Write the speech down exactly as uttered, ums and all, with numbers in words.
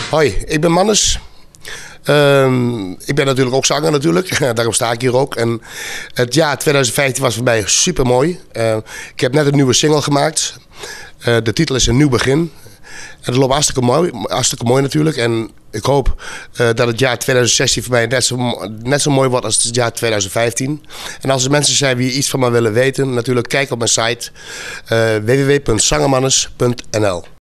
Hoi, ik ben Mannes. Um, ik ben natuurlijk ook zanger natuurlijk, daarom sta ik hier ook. En het jaar twintig vijftien was voor mij super mooi. Uh, ik heb net een nieuwe single gemaakt. Uh, de titel is Een Nieuw Begin. En dat loopt hartstikke mooi, hartstikke mooi natuurlijk. En ik hoop uh, dat het jaar twintig zestien voor mij net zo, net zo mooi wordt als het jaar twintig vijftien. En als er mensen zijn die iets van me willen weten, natuurlijk kijk op mijn site uh, w w w punt zangermannes punt n l.